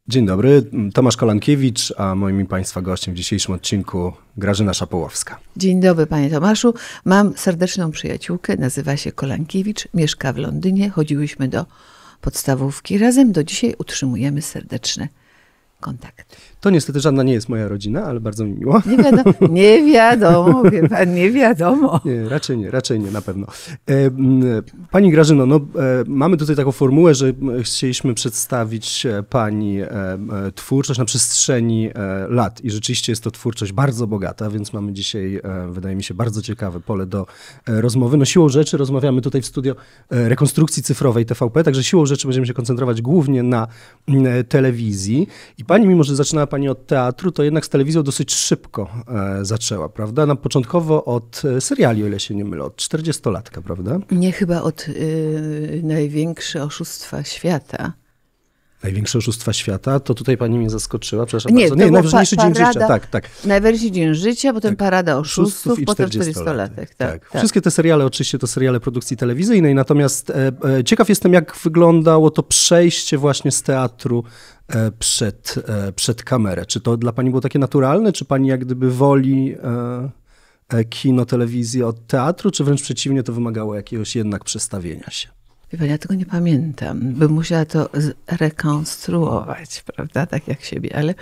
Dzień dobry, Tomasz Kolankiewicz, a moim i Państwa gościem w dzisiejszym odcinku Grażyna Szapołowska. Dzień dobry, panie Tomaszu. Mam serdeczną przyjaciółkę, nazywa się Kolankiewicz, mieszka w Londynie. Chodziłyśmy do podstawówki. Razem do dzisiaj utrzymujemy serdeczne kontakty. To niestety żadna nie jest moja rodzina, ale bardzo mi miło. Nie wiadomo, wie pan, nie wiadomo. Nie, raczej nie, na pewno. Pani Grażyno, mamy tutaj taką formułę, że chcieliśmy przedstawić pani twórczość na przestrzeni lat i rzeczywiście jest to twórczość bardzo bogata, więc mamy dzisiaj, wydaje mi się, bardzo ciekawe pole do rozmowy. No siłą rzeczy rozmawiamy tutaj w studio rekonstrukcji cyfrowej TVP, także siłą rzeczy będziemy się koncentrować głównie na telewizji i pani, mimo że zaczynała pani od teatru, to jednak z telewizją dosyć szybko zaczęła, prawda? Początkowo od seriali, o ile się nie mylę, od 40-latka, prawda? Nie, chyba od Największe oszustwa świata. Największe oszustwa świata, to tutaj pani mnie zaskoczyła, przepraszam nie, bardzo. Nie, Najważniejszy dzień życia, tak. Najważniejszy dzień życia, potem Parada Oszustów, i potem 40-latek. Tak. Wszystkie te seriale oczywiście to seriale produkcji telewizyjnej, natomiast ciekaw jestem, jak wyglądało to przejście właśnie z teatru przed kamerę. Czy to dla pani było takie naturalne, czy pani jak gdyby woli kino, telewizję od teatru, czy wręcz przeciwnie, to wymagało jakiegoś jednak przestawienia się? Wie pani, ja tego nie pamiętam, bym musiała to zrekonstruować, prawda, tak jak siebie, ale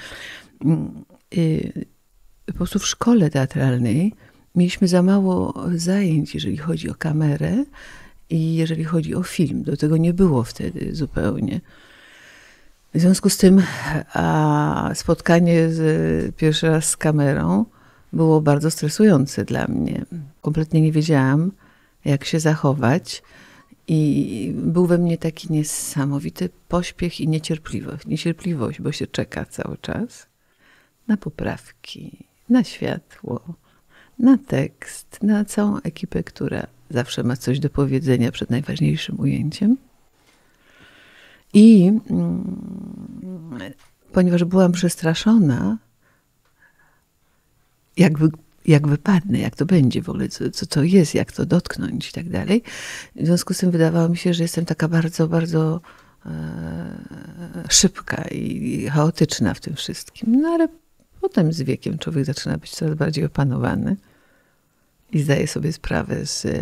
po prostu w szkole teatralnej mieliśmy za mało zajęć, jeżeli chodzi o kamerę i jeżeli chodzi o film. Do tego nie było wtedy zupełnie. W związku z tym spotkanie pierwszy raz z kamerą było bardzo stresujące dla mnie. Kompletnie nie wiedziałam, jak się zachować. I był we mnie taki niesamowity pośpiech i niecierpliwość, bo się czeka cały czas na poprawki, na światło, na tekst, na całą ekipę, która zawsze ma coś do powiedzenia przed najważniejszym ujęciem. I ponieważ byłam przestraszona, jak wypadnę, jak to będzie w ogóle, co to jest, jak to dotknąć i tak dalej. W związku z tym wydawało mi się, że jestem taka bardzo, bardzo szybka i chaotyczna w tym wszystkim. No ale potem z wiekiem człowiek zaczyna być coraz bardziej opanowany i zdaje sobie sprawę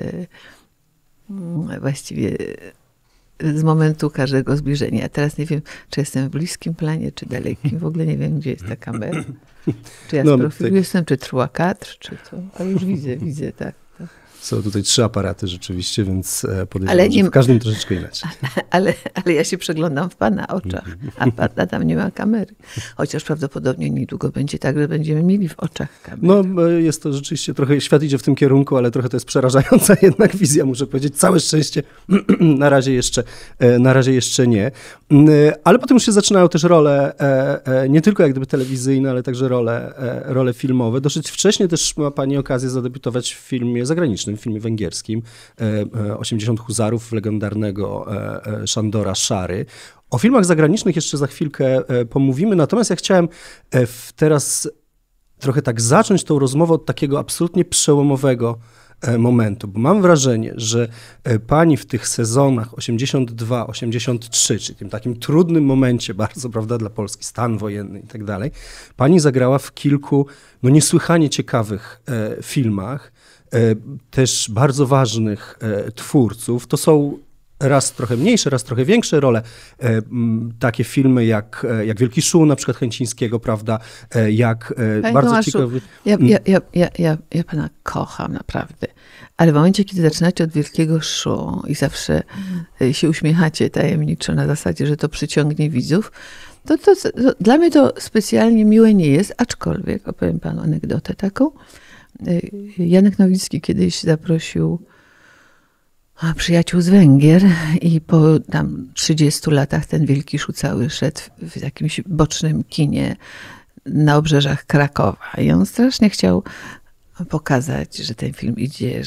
właściwie z momentu każdego zbliżenia. Ja teraz nie wiem, czy jestem w bliskim planie, czy dalekim. W ogóle nie wiem, gdzie jest ta kamera. Czy ja z profilu jestem, czy trwa kadr, czy to. Ale już widzę, tak. Są tutaj 3 aparaty rzeczywiście, więc podejrzewam, że w każdym troszeczkę inaczej. Ale ja się przeglądam w pana oczach, a tam nie ma kamery. Chociaż prawdopodobnie niedługo będzie tak, że będziemy mieli w oczach kamerę. No jest to rzeczywiście, trochę świat idzie w tym kierunku, ale trochę to jest przerażająca jednak wizja, muszę powiedzieć. Całe szczęście na razie jeszcze nie. Ale potem już się zaczynają też role, nie tylko jak gdyby telewizyjne, ale także role filmowe. Dosyć wcześnie też ma pani okazję zadebiutować w filmie zagranicznym, w filmie węgierskim, 80 huzarów legendarnego Sándora Szary. O filmach zagranicznych jeszcze za chwilkę pomówimy, natomiast ja chciałem teraz trochę tak zacząć tą rozmowę od takiego absolutnie przełomowego momentu, bo mam wrażenie, że pani w tych sezonach 82, 83, czyli tym takim trudnym momencie bardzo, prawda, dla Polski, stan wojenny i tak dalej, pani zagrała w kilku niesłychanie ciekawych filmach, też bardzo ważnych twórców. To są raz trochę mniejsze, raz trochę większe role. Takie filmy jak Wielki Szum, na przykład Chęcińskiego, prawda? Panie Bardzo Tomaszu, ciekawy... Ja pana kocham naprawdę. Ale w momencie, kiedy zaczynacie od Wielkiego Szum i zawsze się uśmiechacie tajemniczo na zasadzie, że to przyciągnie widzów, to dla mnie to specjalnie miłe nie jest, aczkolwiek opowiem panu anegdotę taką. Janek Nowicki kiedyś zaprosił przyjaciół z Węgier i po tam 30 latach ten Wielki Szum cały szedł w jakimś bocznym kinie na obrzeżach Krakowa. I on strasznie chciał pokazać, że ten film idzie,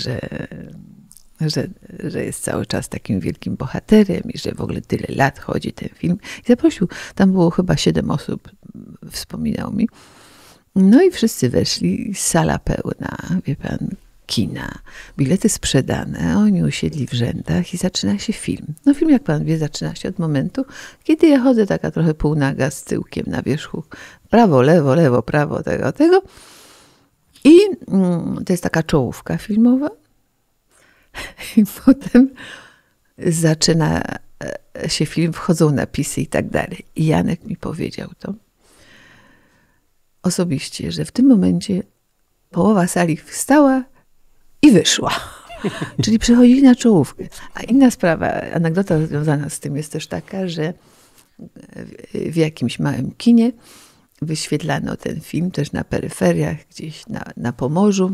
że jest cały czas takim wielkim bohaterem i że w ogóle tyle lat chodzi ten film. I zaprosił, tam było chyba 7 osób, wspominał mi. No i wszyscy weszli, sala pełna, wie pan, kina. Bilety sprzedane, oni usiedli w rzędach i zaczyna się film. No film, jak pan wie, zaczyna się od momentu, kiedy ja chodzę taka trochę półnaga z tyłkiem na wierzchu. Prawo, lewo, prawo, tego. I to jest taka czołówka filmowa. I potem zaczyna się film, wchodzą napisy i tak dalej. I Janek mi powiedział to osobiście, że w tym momencie połowa sali wstała i wyszła. Czyli przechodzili na czołówkę. A inna sprawa, anegdota związana z tym jest też taka, że w jakimś małym kinie wyświetlano ten film też na peryferiach, gdzieś na Pomorzu.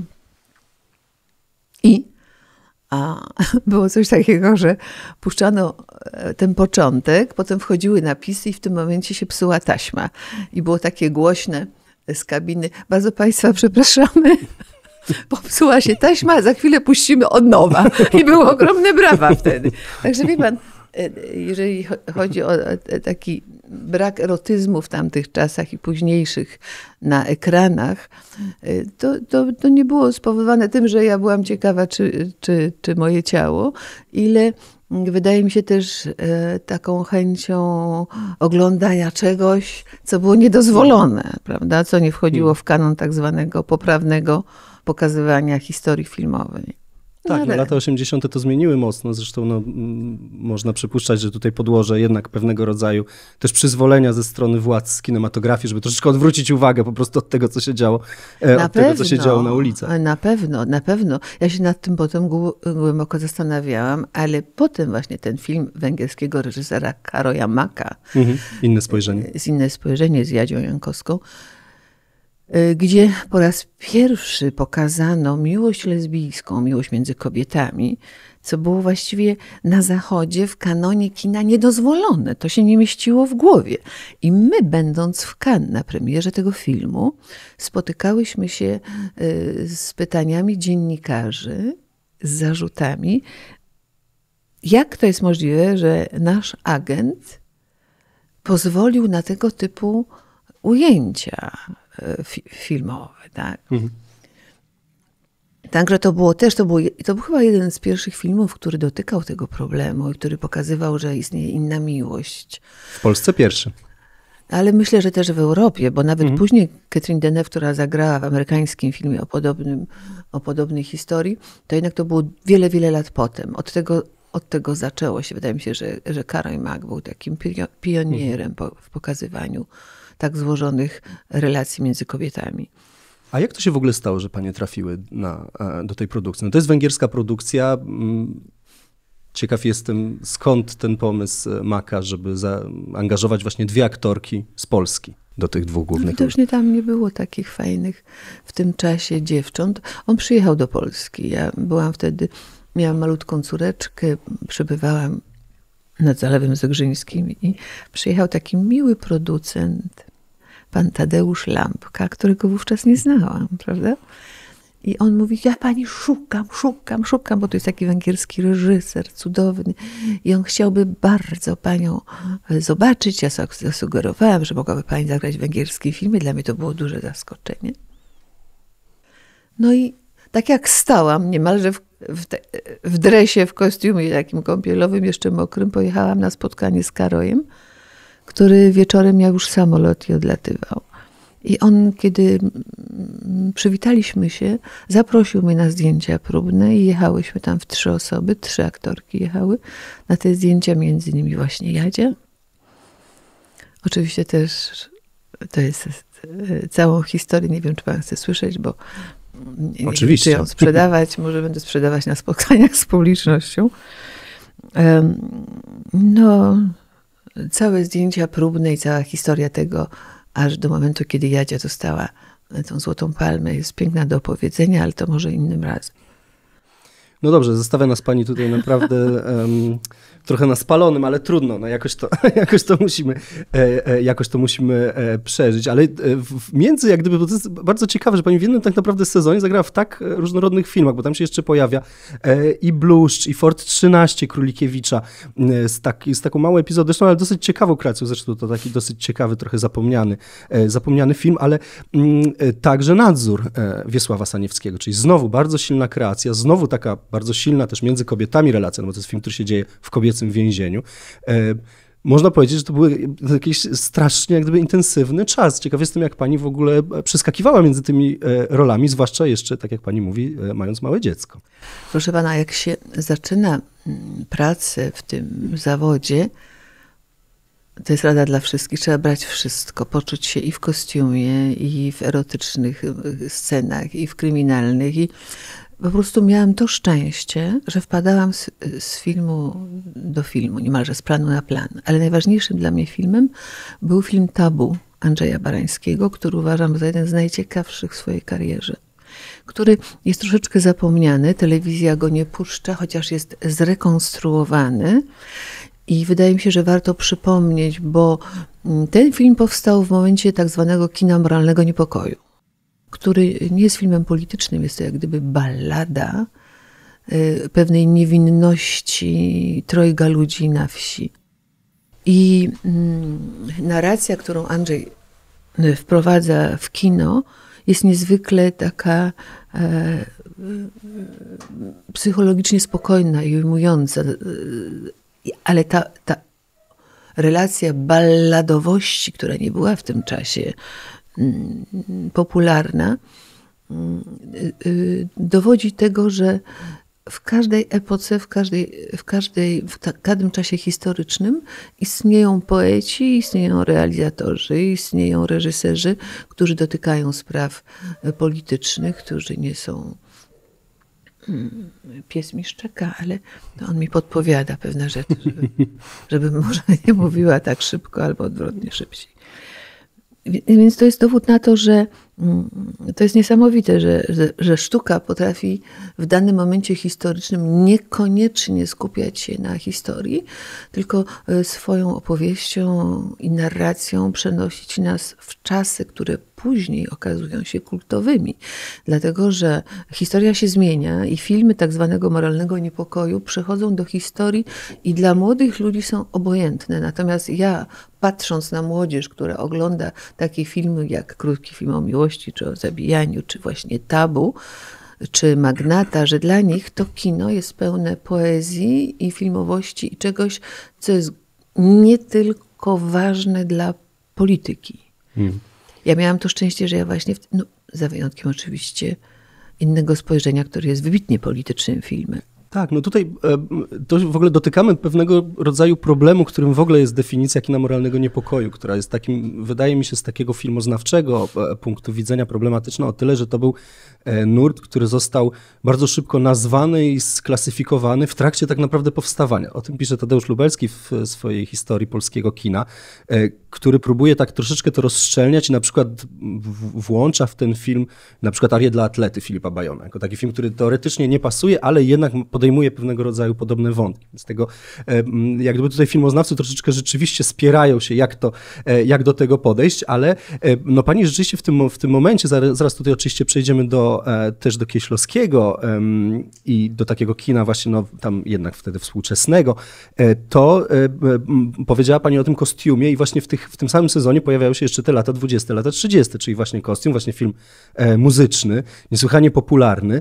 I było coś takiego, że puszczano ten początek, potem wchodziły napisy i w tym momencie się psuła taśma. I było takie głośne z kabiny: bardzo państwa przepraszamy, popsuła się taśma, a za chwilę puścimy od nowa. I były ogromne brawa wtedy. Także wie pan, jeżeli chodzi o taki brak erotyzmu w tamtych czasach i późniejszych na ekranach, to nie było spowodowane tym, że ja byłam ciekawa, czy moje ciało, ile wydaje mi się też taką chęcią oglądania czegoś, co było niedozwolone, prawda? Co nie wchodziło w kanon tak zwanego poprawnego pokazywania historii filmowej. Tak, no, lata 80. to zmieniły mocno. Zresztą można przypuszczać, że tutaj podłoże jednak pewnego rodzaju też przyzwolenia ze strony władz kinematografii, żeby troszeczkę odwrócić uwagę po prostu od tego, co się działo, tego, co się działo na ulicach. Na pewno. Ja się nad tym potem głęboko zastanawiałam, ale potem właśnie ten film węgierskiego reżysera Károly'a Máka. Inne spojrzenie. Inne spojrzenie z Jadzią Jankowską, gdzie po raz pierwszy pokazano miłość lesbijską, miłość między kobietami, co było właściwie na Zachodzie w kanonie kina niedozwolone. To się nie mieściło w głowie. I my, będąc w Cannes na premierze tego filmu, spotykałyśmy się z pytaniami dziennikarzy, z zarzutami, jak to jest możliwe, że nasz agent pozwolił na tego typu ujęcia filmowe, tak? Także to był chyba jeden z pierwszych filmów, który dotykał tego problemu i który pokazywał, że istnieje inna miłość. W Polsce pierwszy. Ale myślę, że też w Europie, bo nawet później Catherine Deneuve, która zagrała w amerykańskim filmie o podobnej historii, to jednak to było wiele, wiele lat potem. Od tego zaczęło się. Wydaje mi się, że Károly Mák był takim pionierem w pokazywaniu tak złożonych relacji między kobietami. A jak to się w ogóle stało, że panie trafiły do tej produkcji? No to jest węgierska produkcja. Ciekaw jestem, skąd ten pomysł Máka, żeby zaangażować właśnie 2 aktorki z Polski do tych 2 głównych. Widocznie tam nie było takich fajnych w tym czasie dziewcząt. On przyjechał do Polski. Ja byłam wtedy, miałam malutką córeczkę, przebywałam nad Zalewem Zegrzyńskim i przyjechał taki miły producent, pan Tadeusz Lampka, którego wówczas nie znałam, prawda? I on mówi: ja pani szukam, bo to jest taki węgierski reżyser cudowny i on chciałby bardzo panią zobaczyć. Ja zasugerowałam, że mogłaby pani zagrać w węgierskim filmie. Dla mnie to było duże zaskoczenie. No i tak jak stałam niemalże w dresie, w kostiumie takim kąpielowym, jeszcze mokrym, pojechałam na spotkanie z Károlyem, który wieczorem miał już samolot i odlatywał. I on, kiedy przywitaliśmy się, zaprosił mnie na zdjęcia próbne i jechałyśmy tam w 3 osoby, 3 aktorki jechały na te zdjęcia, między innymi właśnie Jadzia. Oczywiście też to jest całą historię, nie wiem, czy pan chce słyszeć, bo oczywiście. Czy ją sprzedawać, może będę sprzedawać na spotkaniach z publicznością. No, całe zdjęcia próbne i cała historia tego, aż do momentu, kiedy Jadzia dostała tą Złotą Palmę, jest piękna do opowiedzenia, ale to może innym razem. No dobrze, zostawia nas pani tutaj naprawdę trochę na spalonym, ale trudno, no jakoś to musimy przeżyć, ale między jak gdyby, bo to jest bardzo ciekawe, że pani w jednym tak naprawdę sezonie zagrała w tak różnorodnych filmach, bo tam się jeszcze pojawia i Bluszcz, i Fort 13 Królikiewicza z taką małą epizodyczną, ale dosyć ciekawą kreacją, zresztą to taki dosyć ciekawy, trochę zapomniany film, ale także Nadzór Wiesława Saniewskiego, czyli znowu bardzo silna kreacja, znowu taka bardzo silna też między kobietami relacja, no bo to jest film, który się dzieje w kobiecym więzieniu. Można powiedzieć, że to był jakiś strasznie jak gdyby intensywny czas. Ciekaw jestem, jak pani w ogóle przeskakiwała między tymi rolami, zwłaszcza jeszcze, tak jak pani mówi, mając małe dziecko. Proszę pana, jak się zaczyna pracę w tym zawodzie, to jest rada dla wszystkich, trzeba brać wszystko, poczuć się i w kostiumie, i w erotycznych scenach, i w kryminalnych, i po prostu miałam to szczęście, że wpadałam z filmu do filmu, niemalże z planu na plan. Ale najważniejszym dla mnie filmem był film Tabu Andrzeja Barańskiego, który uważam za jeden z najciekawszych w swojej karierze, który jest troszeczkę zapomniany, telewizja go nie puszcza, chociaż jest zrekonstruowany. I wydaje mi się, że warto przypomnieć, bo ten film powstał w momencie tak zwanego kina moralnego niepokoju, który nie jest filmem politycznym, jest to jak gdyby ballada pewnej niewinności trojga ludzi na wsi. I narracja, którą Andrzej wprowadza w kino, jest niezwykle taka psychologicznie spokojna i ujmująca, ale ta relacja balladowości, która nie była w tym czasie popularna, dowodzi tego, że w każdej epoce, w każdym czasie historycznym istnieją poeci, istnieją realizatorzy, istnieją reżyserzy, którzy dotykają spraw politycznych, którzy nie są... Pies mi szczeka, ale to on mi podpowiada pewne rzeczy, żebym może nie mówiła tak szybko albo odwrotnie szybciej. Więc to jest dowód na to, że to jest niesamowite, że sztuka potrafi w danym momencie historycznym niekoniecznie skupiać się na historii, tylko swoją opowieścią i narracją przenosić nas w czasy, które później okazują się kultowymi. Dlatego, że historia się zmienia i filmy tak zwanego moralnego niepokoju przechodzą do historii i dla młodych ludzi są obojętne. Natomiast ja, patrząc na młodzież, która ogląda takie filmy jak krótki film o miłości, czy o zabijaniu, czy właśnie Tabu, czy Magnata, że dla nich to kino jest pełne poezji i filmowości i czegoś, co jest nie tylko ważne dla polityki. Ja miałam to szczęście, że ja właśnie, za wyjątkiem oczywiście innego spojrzenia, który jest wybitnie politycznym filmem. Tak, no tutaj to w ogóle dotykamy pewnego rodzaju problemu, którym w ogóle jest definicja kina moralnego niepokoju, która jest takim, wydaje mi się, z takiego filmoznawczego punktu widzenia problematyczna o tyle, że to był nurt, który został bardzo szybko nazwany i sklasyfikowany w trakcie tak naprawdę powstawania. O tym pisze Tadeusz Lubelski w swojej historii polskiego kina, który próbuje tak troszeczkę to rozszczelniać i na przykład włącza w ten film na przykład Arię dla atlety Filipa Bajona, jako taki film, który teoretycznie nie pasuje, ale jednak podejmuje pewnego rodzaju podobne wątki. Z tego jak gdyby tutaj filmoznawcy troszeczkę rzeczywiście spierają się, jak do tego podejść, ale no pani rzeczywiście w tym momencie, zaraz tutaj oczywiście przejdziemy też do Kieślowskiego i do takiego kina właśnie no, tam jednak wtedy współczesnego, to powiedziała pani o tym kostiumie i właśnie w tym samym sezonie pojawiają się jeszcze te lata 20, lata 30, czyli właśnie kostium, właśnie film muzyczny, niesłychanie popularny.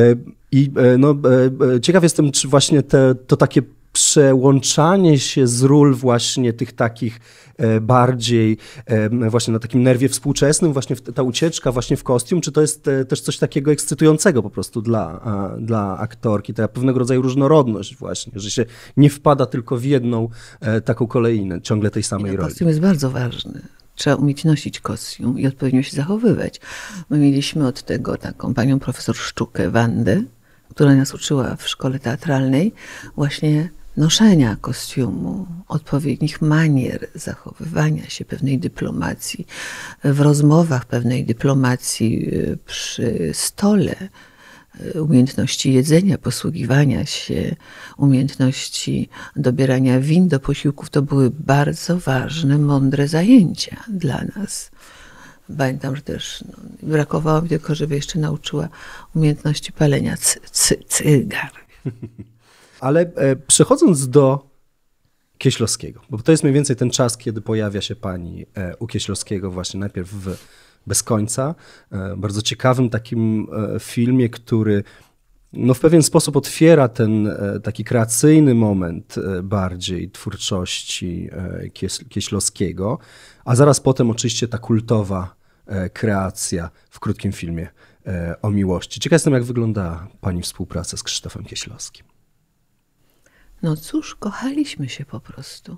I no, ciekaw jestem, czy właśnie to takie przełączanie się z ról właśnie tych takich bardziej właśnie na takim nerwie współczesnym, właśnie ta ucieczka właśnie w kostium, czy to jest też coś takiego ekscytującego po prostu dla aktorki, ta pewnego rodzaju różnorodność właśnie, że się nie wpada tylko w jedną taką kolejnę, ciągle tej samej roli. Kostium jest bardzo ważny. Trzeba umieć nosić kostium i odpowiednio się zachowywać. My mieliśmy od tego taką panią profesor Szczukę, Wandę, która nas uczyła w szkole teatralnej właśnie noszenia kostiumu, odpowiednich manier, zachowywania się, pewnej dyplomacji, w rozmowach pewnej dyplomacji przy stole, umiejętności jedzenia, posługiwania się, umiejętności dobierania win do posiłków, to były bardzo ważne, mądre zajęcia dla nas. Pamiętam, że też brakowało mi tylko, żeby jeszcze nauczyła umiejętności palenia cygar. Ale przechodząc do Kieślowskiego, bo to jest mniej więcej ten czas, kiedy pojawia się pani u Kieślowskiego właśnie najpierw w Bez końca, bardzo ciekawym takim filmie, który no w pewien sposób otwiera ten taki kreacyjny moment bardziej twórczości Kieślowskiego, a zaraz potem oczywiście ta kultowa kreacja w krótkim filmie o miłości. Ciekaw jestem, jak wygląda pani współpraca z Krzysztofem Kieślowskim. No cóż, kochaliśmy się po prostu.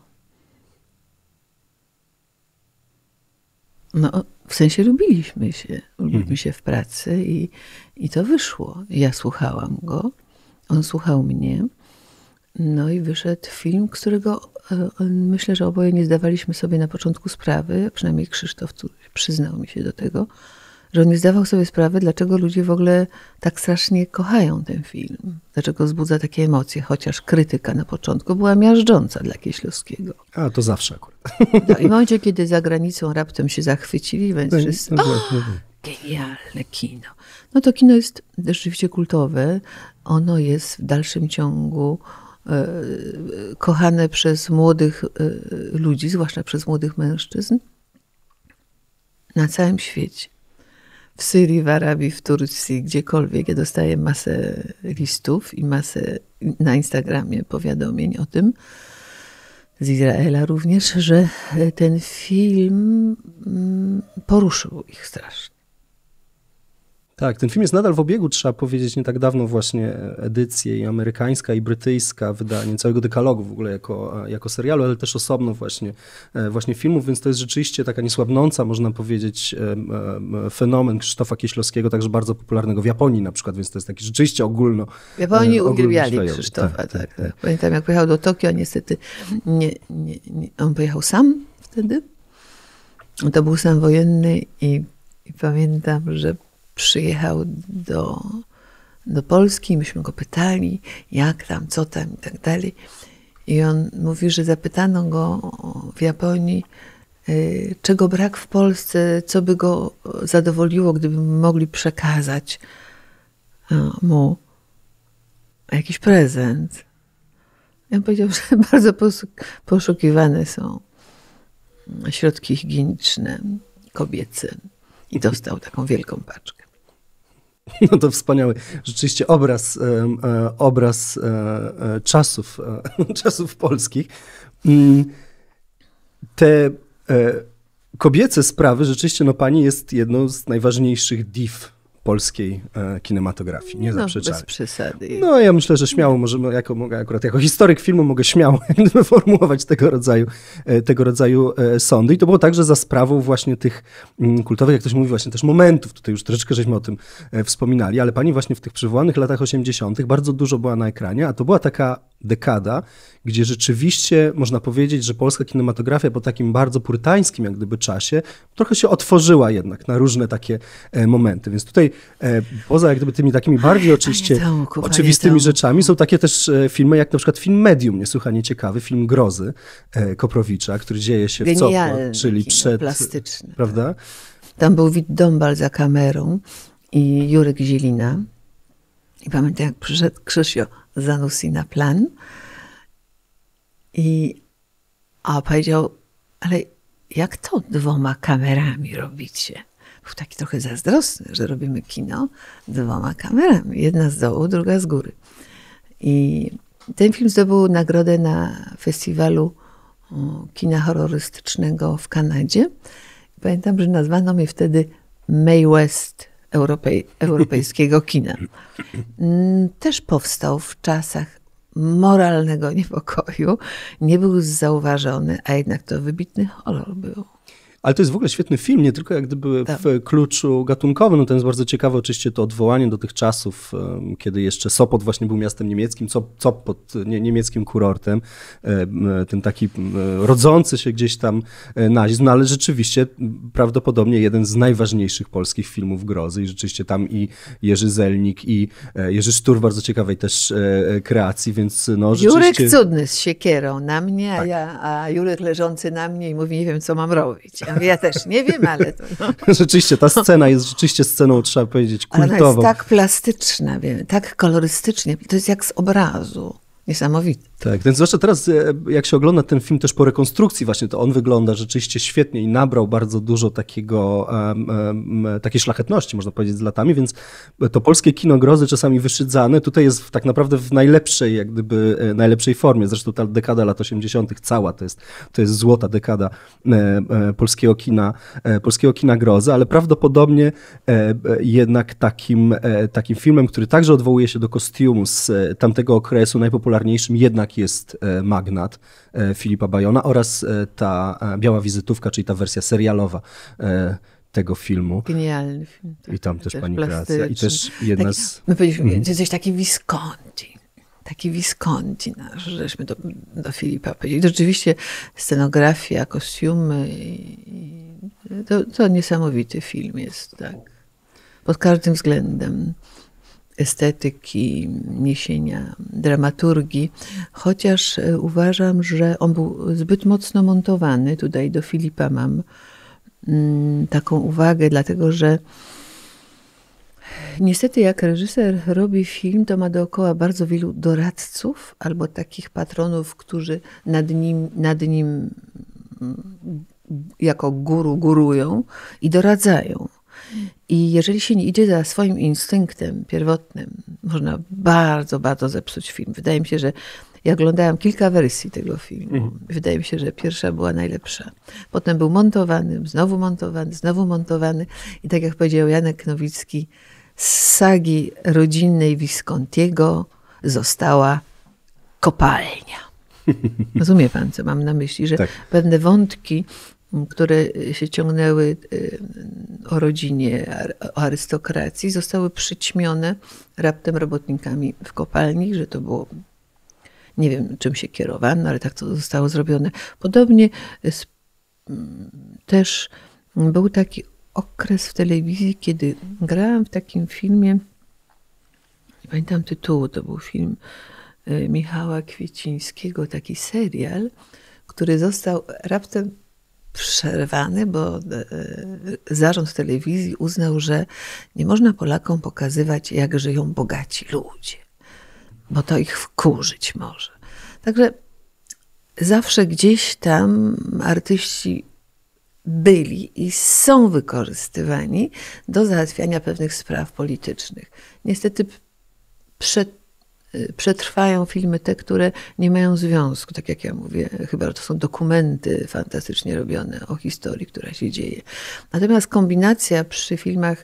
No, w sensie lubiliśmy się w pracy i to wyszło. Ja słuchałam go, on słuchał mnie. No i wyszedł film, którego myślę, że oboje nie zdawaliśmy sobie na początku sprawy, przynajmniej Krzysztof przyznał mi się do tego, że on nie zdawał sobie sprawy, dlaczego ludzie w ogóle tak strasznie kochają ten film. Dlaczego wzbudza takie emocje, chociaż krytyka na początku była miażdżąca dla Kieślowskiego. A, to zawsze akurat. Tak, i w momencie, kiedy za granicą raptem się zachwycili, więc wszyscy, genialne kino. No to kino jest rzeczywiście kultowe. Ono jest w dalszym ciągu kochane przez młodych ludzi, zwłaszcza przez młodych mężczyzn, na całym świecie. W Syrii, w Arabii, w Turcji, gdziekolwiek. Ja dostaję masę listów i masę na Instagramie powiadomień o tym, z Izraela również, że ten film poruszył ich strasznie. Tak, ten film jest nadal w obiegu, trzeba powiedzieć, nie tak dawno właśnie edycje i amerykańska i brytyjska, wydanie całego dekalogu w ogóle jako serialu, ale też osobno właśnie filmów, więc to jest rzeczywiście taka niesłabnąca, można powiedzieć, fenomen Krzysztofa Kieślowskiego, także bardzo popularnego w Japonii na przykład, więc to jest taki rzeczywiście ogólno. W Japonii uwielbiali Krzysztofa, tak. Pamiętam, jak pojechał do Tokio, niestety on pojechał sam wtedy. To był stan wojenny i pamiętam, że przyjechał do Polski, myśmy go pytali, jak tam, co tam i tak dalej. I on mówi, że zapytano go w Japonii, czego brak w Polsce, co by go zadowoliło, gdyby mogli przekazać mu jakiś prezent. I on powiedział, że bardzo poszukiwane są środki higieniczne, kobiece. I dostał taką wielką paczkę. No to wspaniały. Rzeczywiście obraz czasów polskich. Te kobiece sprawy, rzeczywiście no pani jest jedną z najważniejszych div polskiej kinematografii, nie zaprzeczalnie. Bez przesady. No ja myślę, że śmiało możemy, akurat jako historyk filmu mogę śmiało formułować tego rodzaju sądy. I to było także za sprawą właśnie tych kultowych, jak ktoś mówi, właśnie też momentów. Tutaj już troszeczkę żeśmy o tym wspominali, ale pani właśnie w tych przywołanych latach 80. bardzo dużo była na ekranie, a to była taka dekada, gdzie rzeczywiście można powiedzieć, że polska kinematografia po takim bardzo purytańskim jak gdyby czasie trochę się otworzyła jednak na różne takie momenty. Więc tutaj poza jak gdyby tymi takimi bardziej oczywistymi rzeczami są takie też filmy jak na przykład film Medium, niesłychanie ciekawy, film Grozy Koprowicza, który dzieje się w Copro, czyli przed... plastyczny. Prawda? Tam był Wit Dąbal za kamerą i Jurek Zielina. I pamiętam, jak przyszedł Krzysio Zanussi na plan a powiedział, ale jak to 2 kamerami robicie? Był taki trochę zazdrosny, że robimy kino 2 kamerami. Jedna z dołu, druga z góry. I ten film zdobył nagrodę na festiwalu kina horrorystycznego w Kanadzie. Pamiętam, że nazwano mnie wtedy Mae West europejskiego kina. Też powstał w czasach moralnego niepokoju. Nie był zauważony, a jednak to wybitny horror był. Ale to jest w ogóle świetny film, nie tylko jak gdyby w kluczu gatunkowym. No to jest bardzo ciekawe oczywiście to odwołanie do tych czasów, kiedy jeszcze Sopot właśnie był miastem niemieckim, Sopot niemieckim kurortem, ten taki rodzący się gdzieś tam nazizm, no ale rzeczywiście prawdopodobnie jeden z najważniejszych polskich filmów grozy i rzeczywiście tam i Jerzy Zelnik i Jerzy Sztur w bardzo ciekawej też kreacji, więc no rzeczywiście... Jurek cudny z siekierą na mnie, tak. a Jurek leżący na mnie i mówi, nie wiem, co mam robić. Ja mówię, ja też nie wiem, ale to... No. Rzeczywiście, ta scena jest rzeczywiście sceną, trzeba powiedzieć, kultową. Ale ona jest tak plastyczna, wiem, tak kolorystycznie. To jest jak z obrazu. Niesamowite. Tak, więc zwłaszcza teraz, jak się ogląda ten film też po rekonstrukcji właśnie, to on wygląda rzeczywiście świetnie i nabrał bardzo dużo takiej szlachetności, można powiedzieć, z latami, więc to polskie kino grozy czasami wyszydzane, tutaj jest tak naprawdę w najlepszej, jak gdyby, najlepszej formie. Zresztą ta dekada lat 80. cała to jest złota dekada polskiego kina grozy, ale prawdopodobnie jednak takim filmem, który także odwołuje się do kostiumu z tamtego okresu, najpopularniejszym jednak jest Magnat Filipa Bajona oraz ta Biała wizytówka, czyli ta wersja serialowa tego filmu. Genialny film. Tak, i tam też pani kreacja. I też jedna z... My powiedzieliśmy, że jesteś taki Visconti nasz, żeśmy do Filipa powiedzieli. To rzeczywiście scenografia, kostiumy, to niesamowity film jest, tak. Pod każdym względem. Estetyki, niesienia, dramaturgii, chociaż uważam, że on był zbyt mocno montowany. Tutaj do Filipa mam taką uwagę, dlatego że niestety jak reżyser robi film, to ma dookoła bardzo wielu doradców albo takich patronów, którzy nad nim jako górują i doradzają. I jeżeli się nie idzie za swoim instynktem pierwotnym, można bardzo, bardzo zepsuć film. Wydaje mi się, że ja oglądałam kilka wersji tego filmu. Wydaje mi się, że pierwsza była najlepsza. Potem był montowany, znowu montowany. I tak jak powiedział Janek Nowicki, z sagi rodzinnej Viscontiego została kopalnia. Rozumie pan, co mam na myśli? Że tak. Pewne wątki, które się ciągnęły o rodzinie, o arystokracji, zostały przyćmione raptem robotnikami w kopalni, że to było, nie wiem czym się kierowano, ale tak to zostało zrobione. Podobnie też był taki okres w telewizji, kiedy grałam w takim filmie, nie pamiętam tytułu, to był film Michała Kwiecińskiego, taki serial, który został raptem przerwany, bo zarząd telewizji uznał, że nie można Polakom pokazywać, jak żyją bogaci ludzie, bo to ich wkurzyć może. Także zawsze gdzieś tam artyści byli i są wykorzystywani do załatwiania pewnych spraw politycznych. Niestety przetrwają filmy te, które nie mają związku, tak jak ja mówię, chyba to są dokumenty fantastycznie robione o historii, która się dzieje. Natomiast kombinacja przy filmach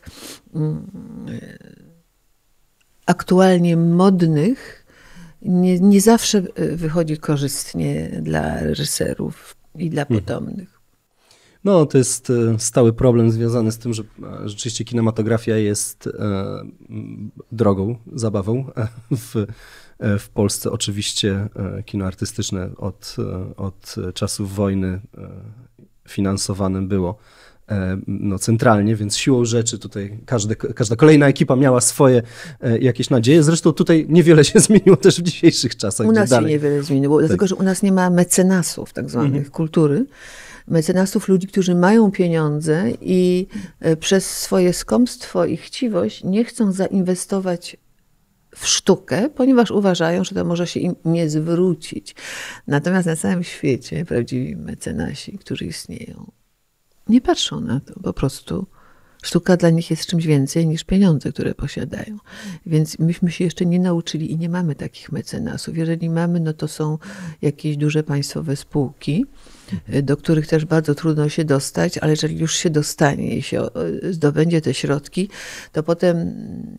aktualnie modnych nie zawsze wychodzi korzystnie dla reżyserów i dla potomnych. No, to jest stały problem związany z tym, że rzeczywiście kinematografia jest drogą zabawą. W Polsce oczywiście kino artystyczne od czasów wojny finansowane było centralnie, więc siłą rzeczy tutaj każda kolejna ekipa miała swoje jakieś nadzieje. Zresztą tutaj niewiele się zmieniło też w dzisiejszych czasach. U nas się niewiele zmieniło, dlatego że u nas nie ma mecenasów tak zwanych kultury. Mecenasów, ludzi, którzy mają pieniądze i przez swoje skąpstwo i chciwość nie chcą zainwestować w sztukę, ponieważ uważają, że to może się im nie zwrócić. Natomiast na całym świecie prawdziwi mecenasi, którzy istnieją, nie patrzą na to. Po prostu sztuka dla nich jest czymś więcej niż pieniądze, które posiadają. Więc myśmy się jeszcze nie nauczyli i nie mamy takich mecenasów. Jeżeli mamy, no to są jakieś duże państwowe spółki, do których też bardzo trudno się dostać, ale jeżeli już się dostanie i się zdobędzie te środki, to potem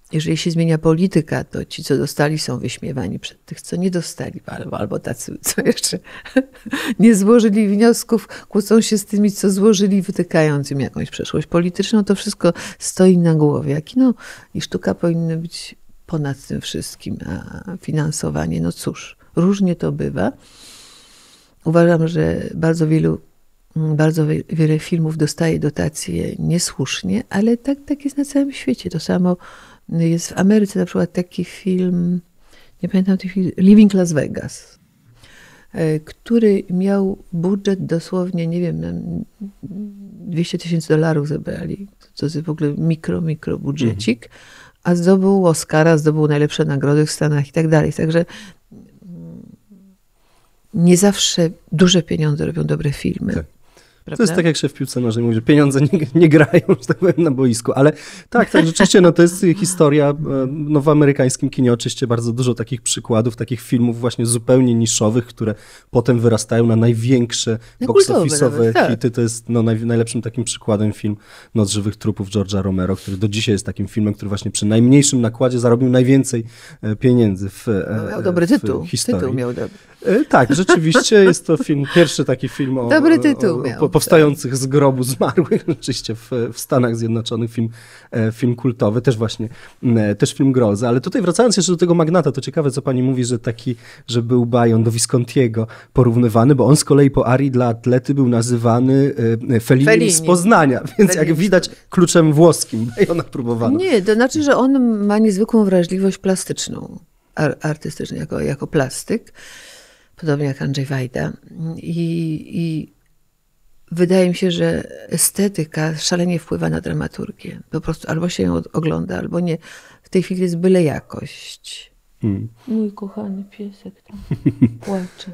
jeżeli się zmienia polityka, to ci, co dostali, są wyśmiewani przed tych, co nie dostali. Albo tacy, co jeszcze nie złożyli wniosków, kłócą się z tymi, co złożyli, wytykając im jakąś przeszłość polityczną. To wszystko stoi na głowie. A kino i sztuka powinny być ponad tym wszystkim. A finansowanie, no cóż, różnie to bywa. Uważam, że bardzo wiele filmów dostaje dotacje niesłusznie, ale tak jest na całym świecie. To samo jest w Ameryce, na przykład taki film, nie pamiętam tej chwili, Living Las Vegas, który miał budżet dosłownie, nie wiem, $200,000 zebrali. To jest w ogóle mikro budżecik, a zdobył Oscara, zdobył najlepsze nagrody w Stanach i tak dalej. Także nie zawsze duże pieniądze robią dobre filmy. Tak. To jest tak jak szef w piłce nożnej mówi, że pieniądze nie grają, że tak powiem, na boisku. Ale tak, rzeczywiście, no to jest historia, no w amerykańskim kinie oczywiście bardzo dużo takich przykładów, takich filmów właśnie zupełnie niszowych, które potem wyrastają na największe box-office'owe hity. To jest no, najlepszym takim przykładem film Noc żywych trupów George'a Romero, który do dzisiaj jest takim filmem, który właśnie przy najmniejszym nakładzie zarobił najwięcej pieniędzy w miał dobry tytuł. Historii. Tytuł miał dobry. Tak, rzeczywiście jest to pierwszy taki film dobry tytuł miał. Powstających z grobu zmarłych, oczywiście w Stanach Zjednoczonych, film kultowy, też film grozy. Ale tutaj wracając jeszcze do tego Magnata, to ciekawe, co pani mówi, że był Bajon do Viscontiego porównywany, bo on z kolei po arii dla atlety był nazywany Fellini z Poznania, więc jak widać kluczem włoskim Bajona próbowano. Nie, to znaczy, że on ma niezwykłą wrażliwość plastyczną, artystyczną, jako plastyk, podobnie jak Andrzej Wajda. I wydaje mi się, że estetyka szalenie wpływa na dramaturgię. Po prostu albo się ją ogląda, albo nie. W tej chwili jest byle jakość. Mój kochany piesek tam płacze.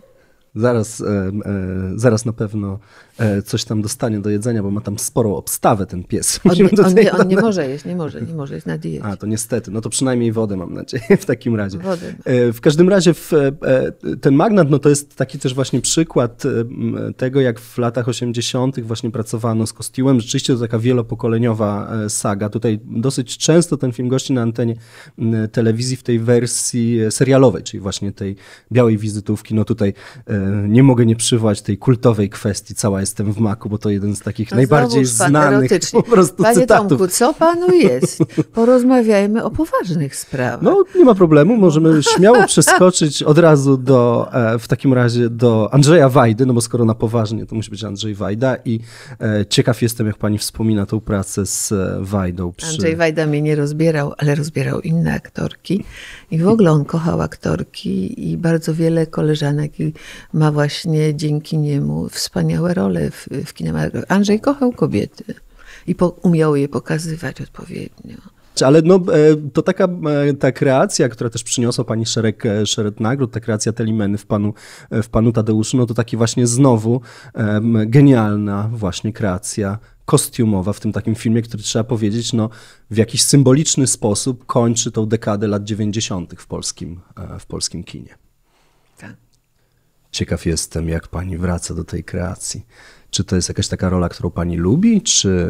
Zaraz na pewno coś tam dostanie do jedzenia, bo ma tam sporą obstawę ten pies. On nie może jeść, nie może jeść na diecie. A, to niestety. No to przynajmniej wodę, mam nadzieję, w takim razie. Wodę. W każdym razie ten Magnat, no to jest taki też właśnie przykład tego, jak w latach 80. właśnie pracowano z kostiumem. Rzeczywiście to taka wielopokoleniowa saga. Tutaj dosyć często ten film gości na antenie telewizji w tej wersji serialowej, czyli właśnie tej białej wizytówki. No tutaj nie mogę nie przywołać tej kultowej kwestii Cała jestem w maku, bo to jeden z takich najbardziej znanych po prostu Panie cytatów. Tomku, co panu jest? Porozmawiajmy o poważnych sprawach. No, nie ma problemu. Możemy śmiało przeskoczyć od razu w takim razie do Andrzeja Wajdy, no bo skoro na poważnie, to musi być Andrzej Wajda i ciekaw jestem, jak pani wspomina tą pracę z Wajdą. Andrzej Wajda mnie nie rozbierał, ale rozbierał inne aktorki i w ogóle on kochał aktorki i bardzo wiele koleżanek i ma właśnie dzięki niemu wspaniałe role w kinematografii. Andrzej kochał kobiety i umiał je pokazywać odpowiednio. Ale no, to taka ta kreacja, która też przyniosła pani szereg nagród, ta kreacja Telimeny w panu Tadeuszu, no to taki właśnie znowu genialna właśnie kreacja kostiumowa w tym takim filmie, który trzeba powiedzieć, no w jakiś symboliczny sposób kończy tą dekadę lat 90. w polskim kinie. Tak. Ciekaw jestem, jak pani wraca do tej kreacji. Czy to jest jakaś taka rola, którą pani lubi, czy...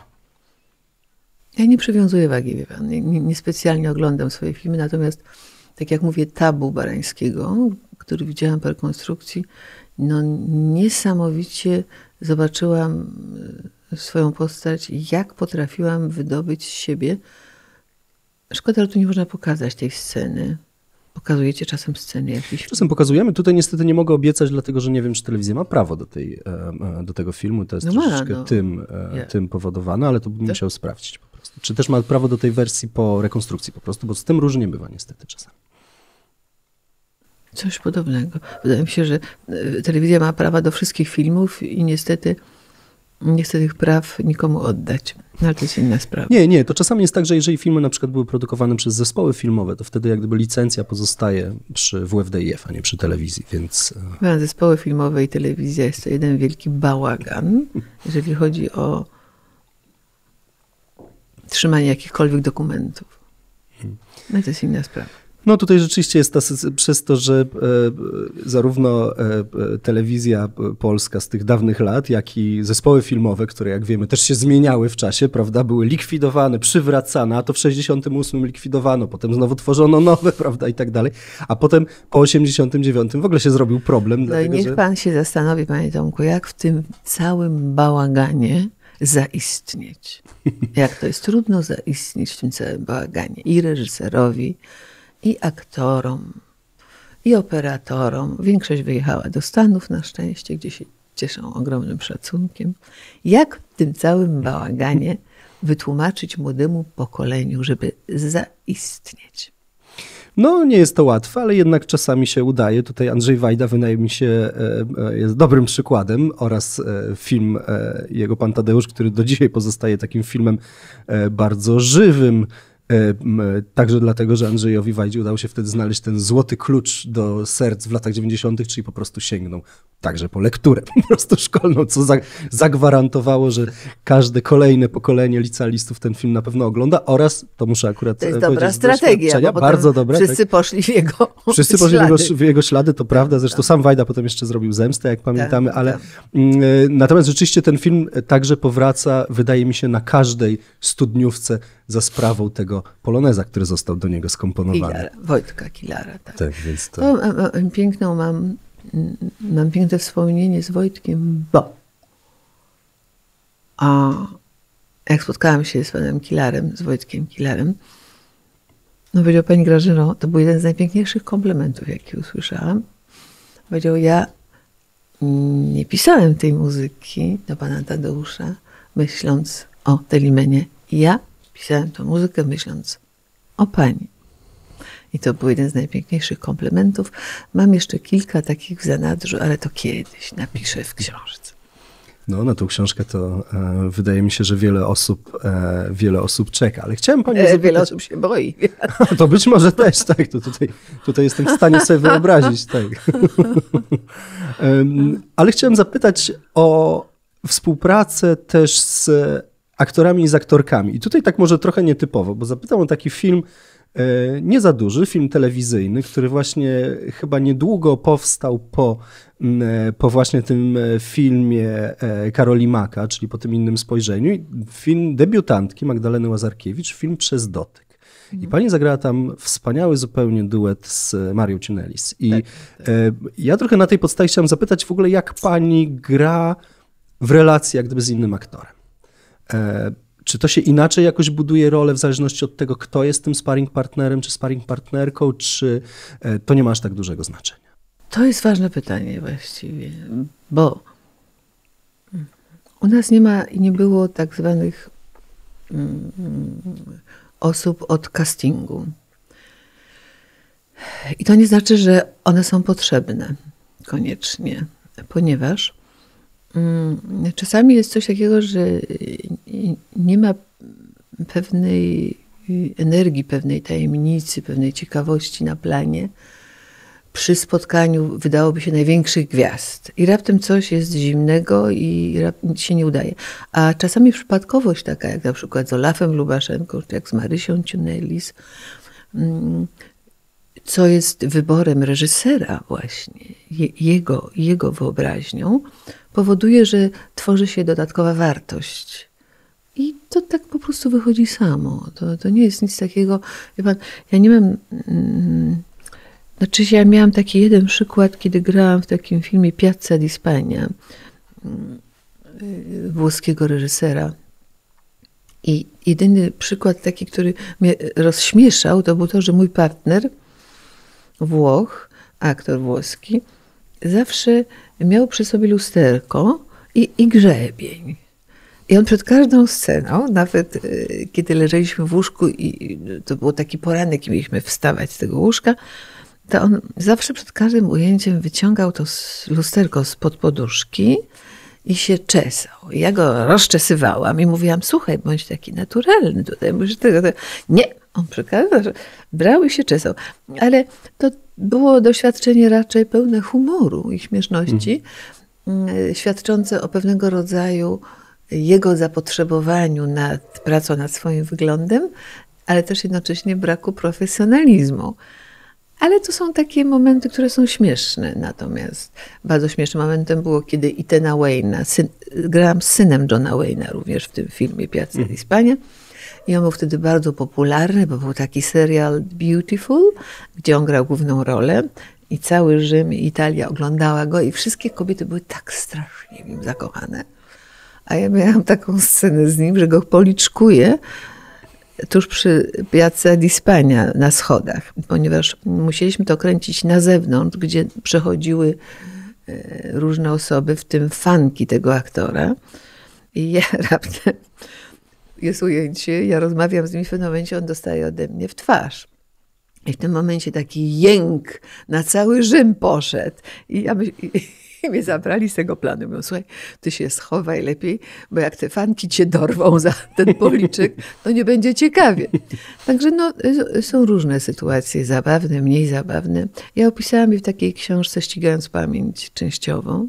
Ja nie przywiązuję wagi, wie pan. Nie specjalnie oglądam swoje filmy, natomiast tak jak mówię, Tabu Barańskiego, który widziałam po rekonstrukcji, no niesamowicie zobaczyłam swoją postać, jak potrafiłam wydobyć z siebie. Szkoda, że tu nie można pokazać tej sceny. Pokazujecie czasem sceny jakieś? Czasem pokazujemy. Tutaj niestety nie mogę obiecać, dlatego że nie wiem, czy telewizja ma prawo do tego filmu. To jest troszeczkę tym powodowane, ale to bym musiał sprawdzić po prostu. Czy też ma prawo do tej wersji po rekonstrukcji po prostu, bo z tym różnie bywa niestety czasami. Coś podobnego. Wydaje mi się, że telewizja ma prawa do wszystkich filmów i niestety nie chcę tych praw nikomu oddać. No, ale to jest inna sprawa. Nie. To czasami jest tak, że jeżeli filmy na przykład były produkowane przez zespoły filmowe, to wtedy jak gdyby licencja pozostaje przy WFDIF, a nie przy telewizji, więc... Zespoły filmowe i telewizja jest to jeden wielki bałagan, jeżeli chodzi o trzymanie jakichkolwiek dokumentów. No to jest inna sprawa. No tutaj rzeczywiście jest przez to, że zarówno telewizja polska z tych dawnych lat, jak i zespoły filmowe, które jak wiemy też się zmieniały w czasie, prawda, były likwidowane, przywracane, a to w 68 likwidowano, potem znowu tworzono nowe, prawda, i tak dalej, a potem po 89 w ogóle się zrobił problem. No dlatego, i niech pan się zastanowi, panie Tomku, jak w tym całym bałaganie zaistnieć. Jak to jest trudno zaistnieć w tym całym bałaganie i reżyserowi, i aktorom, i operatorom. Większość wyjechała do Stanów na szczęście, gdzie się cieszą ogromnym szacunkiem. Jak w tym całym bałaganie wytłumaczyć młodemu pokoleniu, żeby zaistnieć? No, nie jest to łatwe, ale jednak czasami się udaje. Tutaj Andrzej Wajda, wydaje mi się, jest dobrym przykładem oraz film jego Pan Tadeusz, który do dzisiaj pozostaje takim filmem bardzo żywym. Także dlatego, że Andrzejowi Wajdzie udało się wtedy znaleźć ten złoty klucz do serc w latach 90., czyli po prostu sięgnął także po lekturę po prostu szkolną, co zagwarantowało, że każde kolejne pokolenie licealistów ten film na pewno ogląda oraz, to muszę akurat powiedzieć, to jest dobra strategia, bo bardzo dobra. Wszyscy poszli w jego Wszyscy ślady. poszli w jego ślady, to prawda. Zresztą sam Wajda potem jeszcze zrobił Zemstę, jak pamiętamy, ale natomiast rzeczywiście ten film także powraca, wydaje mi się, na każdej studniówce za sprawą tego poloneza, który został do niego skomponowany. Wojtka Kilara, tak. Tak, więc to... Mam piękne wspomnienie z Wojtkiem, bo jak spotkałam się z panem Kilarem, z Wojtkiem Kilarem, no powiedział: pani Grażyno, to był jeden z najpiękniejszych komplementów, jakie usłyszałam. Powiedział: ja nie pisałem tej muzyki do pana Tadeusza, myśląc o Telimenie. Ja pisałem tę muzykę, myśląc o pani. I to był jeden z najpiękniejszych komplementów. Mam jeszcze kilka takich w zanadrzu, ale to kiedyś napiszę w książce. No, na tą książkę to wydaje mi się, że wiele osób czeka. Ale chciałem panią zapytać... Wiele osób się boi. To być może też, tak. To tutaj jestem w stanie sobie wyobrazić, tak. Ale chciałem zapytać o współpracę też z aktorami i z aktorkami. I tutaj tak może trochę nietypowo, bo zapytam o taki film nie za duży, film telewizyjny, który właśnie chyba niedługo powstał po właśnie tym filmie Karoli Maka, czyli po tym Innym spojrzeniu. Film debiutantki Magdaleny Łazarkiewicz, film Przez dotyk. I pani zagrała tam wspaniały zupełnie duet z Marią Cinelis. I ja trochę na tej podstawie chciałem zapytać w ogóle, jak pani gra w relacji jak gdyby z innym aktorem. Czy to się inaczej jakoś buduje rolę w zależności od tego, kto jest tym sparring partnerem czy sparring partnerką, czy to nie ma aż tak dużego znaczenia? To jest ważne pytanie właściwie, bo u nas nie ma i nie było tak zwanych osób od castingu. I to nie znaczy, że one są potrzebne koniecznie, ponieważ czasami jest coś takiego, że nie ma pewnej energii, pewnej tajemnicy, pewnej ciekawości na planie przy spotkaniu, wydałoby się, największych gwiazd. I raptem coś jest zimnego i nic się nie udaje. A czasami przypadkowość taka, jak na przykład z Olafem Lubaszenką, czy jak z Marysią Ciunelis, co jest wyborem reżysera właśnie, jego wyobraźnią, powoduje, że tworzy się dodatkowa wartość. I to tak po prostu wychodzi samo. To nie jest nic takiego. Wie pan, ja nie mam... Znaczy, ja miałam taki jeden przykład, kiedy grałam w takim filmie Piazza di Spagna włoskiego reżysera. I jedyny przykład taki, który mnie rozśmieszał, to był to, że mój partner, Włoch, aktor włoski, zawsze miał przy sobie lusterko i grzebień. I on przed każdą sceną, nawet kiedy leżeliśmy w łóżku i to był taki poranek i mieliśmy wstawać z tego łóżka, to on zawsze przed każdym ujęciem wyciągał to lusterko spod poduszki i się czesał. I ja go rozczesywałam i mówiłam: słuchaj, bądź taki naturalny tutaj. Nie, on przy każdym brał i się czesał. Ale to było doświadczenie raczej pełne humoru i śmieszności, świadczące o pewnego rodzaju jego zapotrzebowaniu nad pracą nad swoim wyglądem, ale też jednocześnie braku profesjonalizmu. Ale to są takie momenty, które są śmieszne. Natomiast bardzo śmiesznym momentem było, kiedy Ethana Wayne'a, grałam z synem Johna Wayne'a również w tym filmie Piazza di Spagna. I on był wtedy bardzo popularny, bo był taki serial Beautiful, gdzie on grał główną rolę. I cały Rzym i Italia oglądała go i wszystkie kobiety były tak strasznie w nim zakochane. A ja miałam taką scenę z nim, że go policzkuję tuż przy Piazza di Spagna na schodach, ponieważ musieliśmy to kręcić na zewnątrz, gdzie przechodziły różne osoby, w tym fanki tego aktora. I ja raptem, jest ujęcie, ja rozmawiam z nim i w pewnym momencie on dostaje ode mnie w twarz. I w tym momencie taki jęk na cały Rzym poszedł. I mnie zabrali z tego planu. Mówią, słuchaj, ty się schowaj lepiej, bo jak te fanki cię dorwą za ten policzek, to nie będzie ciekawie. Także no, są różne sytuacje, zabawne, mniej zabawne. Ja opisałam je w takiej książce Ścigając pamięć częściową.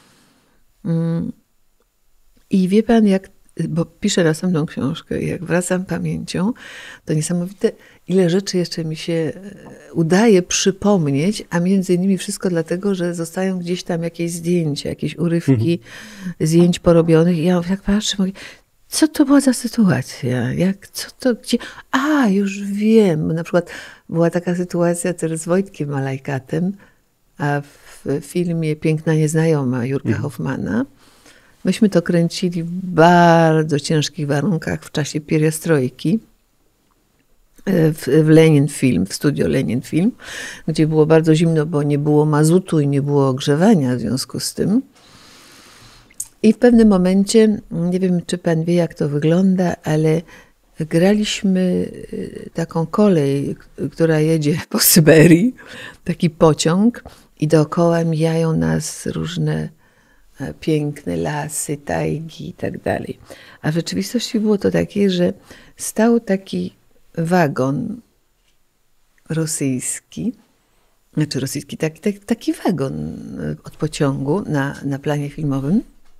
I wie pan, bo piszę następną książkę i jak wracam pamięcią, to niesamowite, ile rzeczy jeszcze mi się udaje przypomnieć, a między innymi wszystko dlatego, że zostają gdzieś tam jakieś zdjęcia, jakieś urywki zdjęć porobionych i ja tak patrzę, mówię, co to była za sytuacja? Gdzie? A, już wiem. Na przykład była taka sytuacja też z Wojtkiem Malajkatem, a w filmie Piękna Nieznajoma Jurka Hoffmana. Myśmy to kręcili w bardzo ciężkich warunkach w czasie pierestrojki w Lenin Film, w studio Lenin Film, gdzie było bardzo zimno, bo nie było mazutu i nie było ogrzewania w związku z tym. I w pewnym momencie, nie wiem, czy pan wie, jak to wygląda, ale graliśmy taką kolej, która jedzie po Syberii, taki pociąg i dookoła mijają nas różne piękne lasy, tajgi i tak dalej. A w rzeczywistości było to takie, że stał taki wagon rosyjski, taki wagon od pociągu na planie filmowym,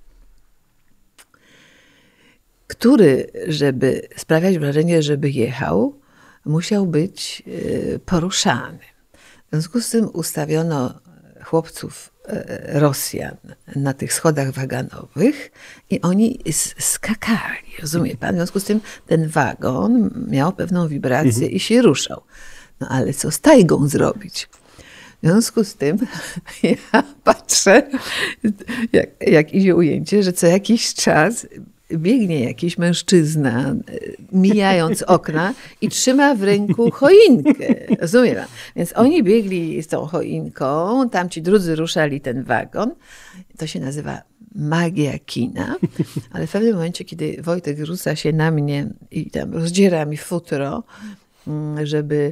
który, żeby sprawiać wrażenie, żeby jechał, musiał być poruszany. W związku z tym ustawiono chłopców Rosjan na tych schodach waganowych i oni skakali, rozumie pan? W związku z tym ten wagon miał pewną wibrację i się ruszał. No ale co z tajgą zrobić? W związku z tym ja patrzę, jak idzie ujęcie, że co jakiś czas biegnie jakiś mężczyzna, mijając okna i trzyma w ręku choinkę. Rozumie pan? Więc oni biegli z tą choinką, tamci drudzy ruszali ten wagon. To się nazywa magia kina. Ale w pewnym momencie, kiedy Wojtek rzuca się na mnie i tam rozdziera mi futro, żeby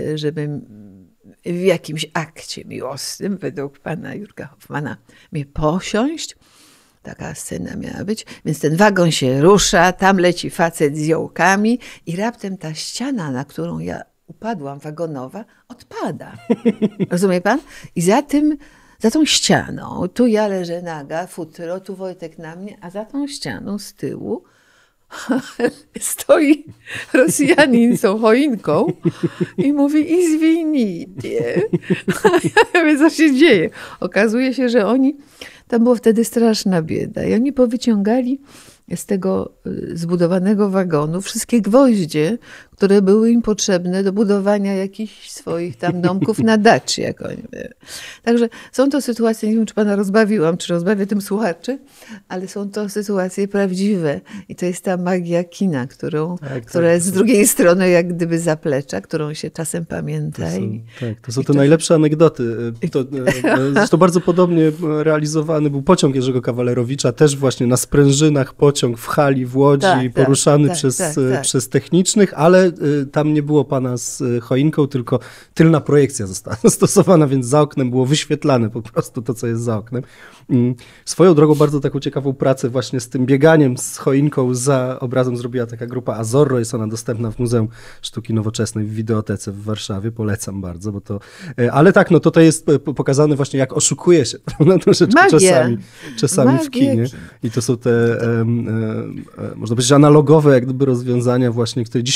w jakimś akcie miłosnym, według pana Jurka Hoffmana, mnie posiąść, taka scena miała być, więc ten wagon się rusza, tam leci facet z jołkami i raptem ta ściana, na którą ja upadłam, wagonowa, odpada. Rozumie pan? I za tą ścianą, tu ja leżę naga, futro, tu Wojtek na mnie, a za tą ścianą z tyłu stoi Rosjanin z tą choinką i mówi izwinijcie. Ja wiem, co się dzieje. Okazuje się, że tam była wtedy straszna bieda i oni powyciągali z tego zbudowanego wagonu wszystkie gwoździe, które były im potrzebne do budowania jakichś swoich tam domków na daczy, jak oni mówią. Także są to sytuacje, nie wiem, czy pana rozbawiłam, czy rozbawię tym słuchaczy, ale są to sytuacje prawdziwe i to jest ta magia kina, która jest z drugiej strony jak gdyby zaplecza, którą się czasem pamięta. To są te najlepsze anegdoty. Zresztą bardzo podobnie realizowany był pociąg Jerzego Kawalerowicza, też właśnie na sprężynach pociąg w hali w Łodzi, poruszany przez technicznych, ale tam nie było pana z choinką, tylko tylna projekcja została zastosowana, więc za oknem było wyświetlane po prostu to, co jest za oknem. Swoją drogą bardzo taką ciekawą pracę właśnie z tym bieganiem z choinką za obrazem zrobiła taka grupa Azorro. Jest ona dostępna w Muzeum Sztuki Nowoczesnej w Wideotece w Warszawie. Polecam bardzo, bo to... Ale tak, no to jest pokazane właśnie, jak oszukuje się, prawda? Troszeczkę czasami w kinie. I to są te, można powiedzieć, analogowe jak gdyby rozwiązania właśnie, które dzisiaj to wszystko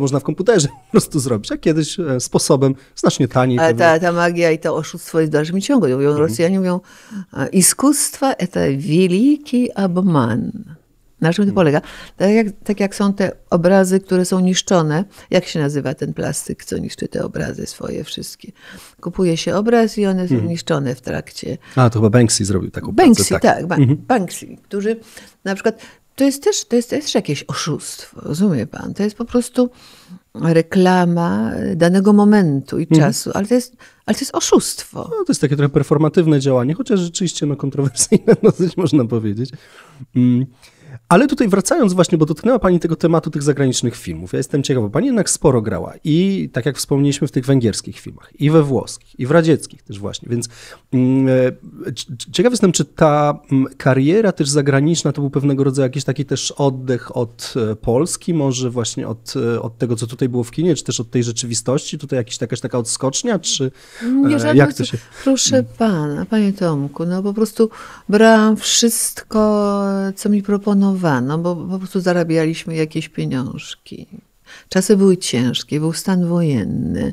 można w komputerze po prostu zrobić, a kiedyś sposobem znacznie taniej. Ale ta magia i to oszustwo jest w dalszym ciągu. Rosjanie mówią, искусство – это великий обман. Na czym to polega? Tak jak są te obrazy, które są niszczone. Jak się nazywa ten plastyk, co niszczy te obrazy swoje wszystkie? Kupuje się obraz i one są niszczone w trakcie. A, to chyba Banksy zrobił taką Banksy, pracę. Tak, Banksy, którzy na przykład... To jest też jakieś oszustwo, rozumie pan? To jest po prostu reklama danego momentu i czasu, ale to jest oszustwo. No, to jest takie trochę performatywne działanie, chociaż rzeczywiście kontrowersyjne, dosyć można powiedzieć. Ale tutaj wracając właśnie, bo dotknęła pani tego tematu tych zagranicznych filmów. Ja jestem ciekaw, bo pani jednak sporo grała i tak jak wspomnieliśmy w tych węgierskich filmach, i we włoskich, i w radzieckich też właśnie, więc ciekaw jestem, czy ta kariera też zagraniczna to był pewnego rodzaju jakiś taki też oddech od Polski, może właśnie od tego, co tutaj było w kinie, czy też od tej rzeczywistości, tutaj jakaś taka odskocznia, czy jak to się... Proszę pana, panie Tomku, no po prostu brałam wszystko, co mi proponowano, bo po prostu zarabialiśmy jakieś pieniążki. Czasy były ciężkie, był stan wojenny.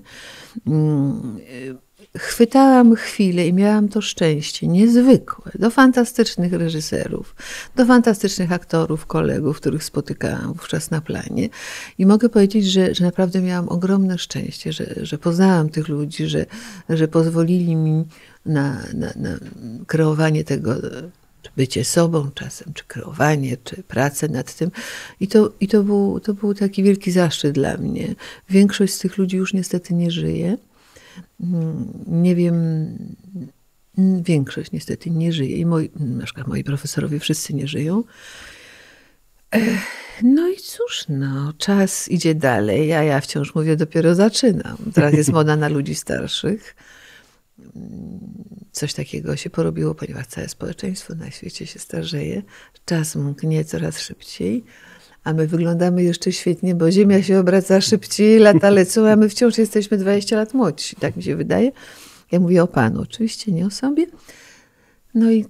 Chwytałam chwilę i miałam to szczęście niezwykłe do fantastycznych reżyserów, do fantastycznych aktorów, kolegów, których spotykałam wówczas na planie. I mogę powiedzieć, że naprawdę miałam ogromne szczęście, że poznałam tych ludzi, że pozwolili mi na kreowanie tego, czy bycie sobą czasem, czy kreowanie, czy pracę nad tym. I to był taki wielki zaszczyt dla mnie. Większość z tych ludzi już niestety nie żyje. Nie wiem, większość niestety nie żyje. I na przykład moi profesorowie wszyscy nie żyją. No i cóż, czas idzie dalej, a ja wciąż mówię, dopiero zaczynam. Teraz jest moda na ludzi starszych. Coś takiego się porobiło, ponieważ całe społeczeństwo na świecie się starzeje. Czas mknie coraz szybciej, a my wyglądamy jeszcze świetnie, bo Ziemia się obraca szybciej, lata lecą, a my wciąż jesteśmy 20 lat młodsi. Tak mi się wydaje. Ja mówię o panu, oczywiście, nie o sobie. No i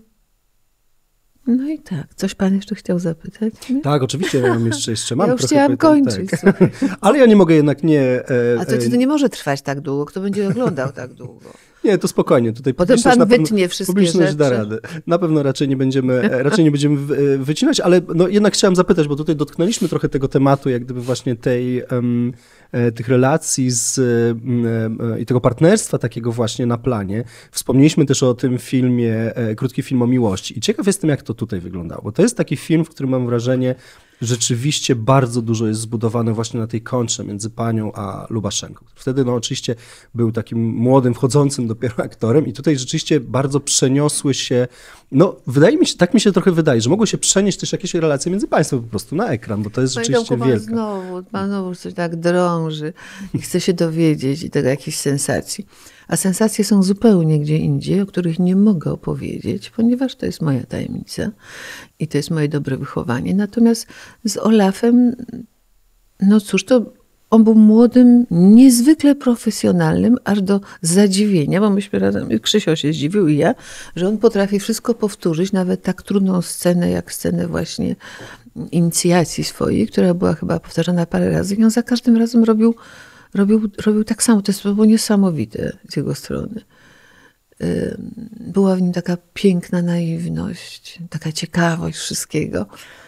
tak. Coś pan jeszcze chciał zapytać? Nie? Tak, oczywiście, ja mam jeszcze mam. Ja już chciałam kończyć. Tak. Ale ja nie mogę jednak nie... A to nie może trwać tak długo? Kto będzie oglądał tak długo? Nie, to spokojnie. Tutaj potem pan wytnie wszystkie publiczność rzeczy. Da radę. Na pewno raczej nie będziemy wycinać, ale jednak chciałem zapytać, bo tutaj dotknęliśmy trochę tego tematu, jak gdyby właśnie tych relacji i tego partnerstwa takiego właśnie na planie. Wspomnieliśmy też o tym filmie, krótki film o miłości. I ciekaw jestem, jak to tutaj wyglądało. Bo to jest taki film, w którym mam wrażenie, rzeczywiście bardzo dużo jest zbudowane właśnie na tej kontrze między panią a Lubaszenką. Wtedy oczywiście był takim młodym, wchodzącym dopiero aktorem i tutaj rzeczywiście bardzo przeniosły się, wydaje mi się, tak mi się trochę wydaje, że mogły się przenieść też jakieś relacje między państwem po prostu na ekran, bo to jest rzeczywiście wielka. Pan znowu coś tak drąży i chce się dowiedzieć i tego jakiejś sensacji. A sensacje są zupełnie gdzie indziej, o których nie mogę opowiedzieć, ponieważ to jest moja tajemnica i to jest moje dobre wychowanie. Natomiast z Olafem, to on był młodym, niezwykle profesjonalnym, aż do zadziwienia, bo myśmy razem, Krzysio się zdziwił i ja, że on potrafi wszystko powtórzyć, nawet tak trudną scenę, jak scenę właśnie inicjacji swojej, która była chyba powtarzana parę razy i on za każdym razem robił tak samo. To było niesamowite z jego strony. Była w nim taka piękna naiwność, taka ciekawość wszystkiego.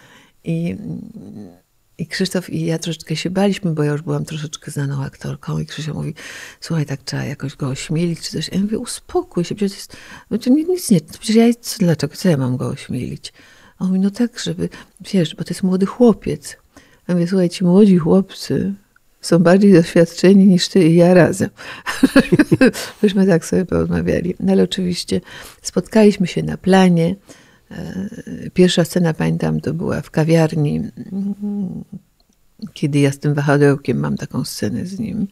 I Krzysztof i ja troszeczkę się baliśmy, bo ja już byłam troszeczkę znaną aktorką i Krzysztof mówi, słuchaj, tak trzeba jakoś go ośmielić czy coś. Ja mówię, uspokój się, przecież dlaczego, co ja mam go ośmielić? A on mówi, tak, żeby, bo to jest młody chłopiec. Ja mówię, słuchaj, ci młodzi chłopcy są bardziej doświadczeni niż ty i ja razem. Myśmy tak sobie porozmawiali. No ale oczywiście spotkaliśmy się na planie. Pierwsza scena, pamiętam, to była w kawiarni, kiedy ja z tym wahadełkiem mam taką scenę z nim.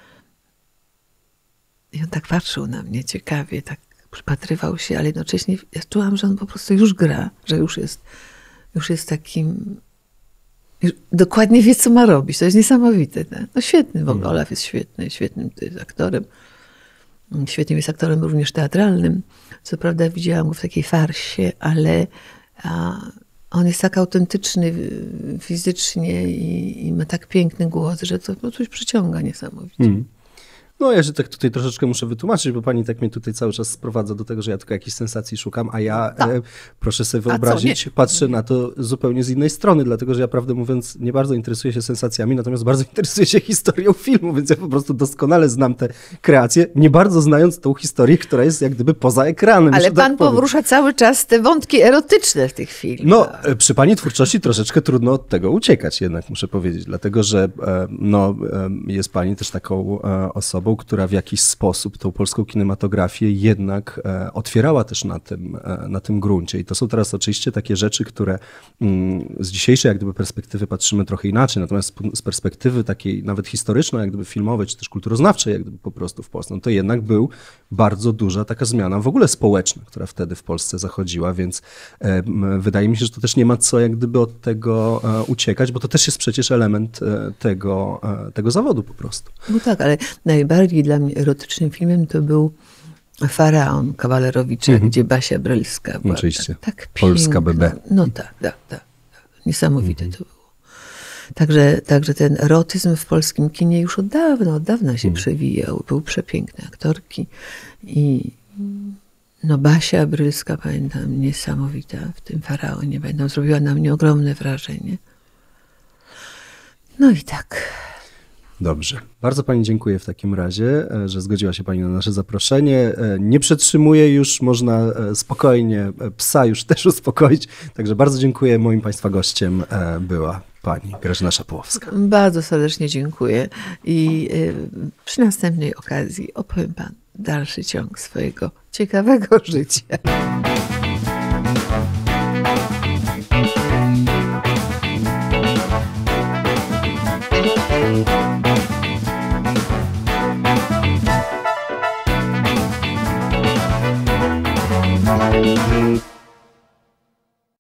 I on tak patrzył na mnie ciekawie, tak przypatrywał się, ale jednocześnie ja czułam, że on po prostu już gra, że już jest takim... Dokładnie wie, co ma robić. To jest niesamowite. Świetny w ogóle. Olaf jest świetnym jest aktorem. Świetnym jest aktorem również teatralnym. Co prawda widziałam go w takiej farsie, ale On jest tak autentyczny fizycznie i ma tak piękny głos, że to coś przyciąga niesamowicie. No ja się tak tutaj troszeczkę muszę wytłumaczyć, bo pani tak mnie tutaj cały czas sprowadza do tego, że ja tylko jakichś sensacji szukam, a ja, proszę sobie wyobrazić, patrzę na to zupełnie z innej strony, dlatego że ja prawdę mówiąc nie bardzo interesuję się sensacjami, natomiast bardzo interesuję się historią filmu, więc ja po prostu doskonale znam te kreacje, nie bardzo znając tą historię, która jest jak gdyby poza ekranem. Ale pan porusza cały czas te wątki erotyczne w tych filmach. No, przy pani twórczości troszeczkę trudno od tego uciekać jednak, muszę powiedzieć, dlatego że jest pani też taką osobą, która w jakiś sposób tą polską kinematografię jednak otwierała też na tym gruncie. I to są teraz oczywiście takie rzeczy, które z dzisiejszej jak gdyby perspektywy patrzymy trochę inaczej, natomiast z perspektywy takiej nawet historycznej, jak gdyby filmowej, czy też kulturoznawczej, jak gdyby po prostu w Polsce, no to jednak był bardzo duża taka zmiana w ogóle społeczna, która wtedy w Polsce zachodziła, więc wydaje mi się, że to też nie ma co jak gdyby od tego uciekać, bo to też jest przecież element tego zawodu po prostu. No tak, ale najbardziej dla mnie erotycznym filmem to był Faraon Kawalerowicza, gdzie Basia Brylska była. Oczywiście. Tak Polska BB. No tak. Niesamowite to było. Także ten erotyzm w polskim kinie już od dawna się przewijał. Były przepiękne aktorki i Basia Brylska, pamiętam, niesamowita w tym Faraonie. Pamiętam, zrobiła na mnie ogromne wrażenie. No i tak. Dobrze. Bardzo pani dziękuję w takim razie, że zgodziła się pani na nasze zaproszenie. Nie przetrzymuję już, można spokojnie psa już też uspokoić. Także bardzo dziękuję. Moim państwa gościem była pani Grażyna Szapołowska. Bardzo serdecznie dziękuję i przy następnej okazji opowiem pan dalszy ciąg swojego ciekawego życia.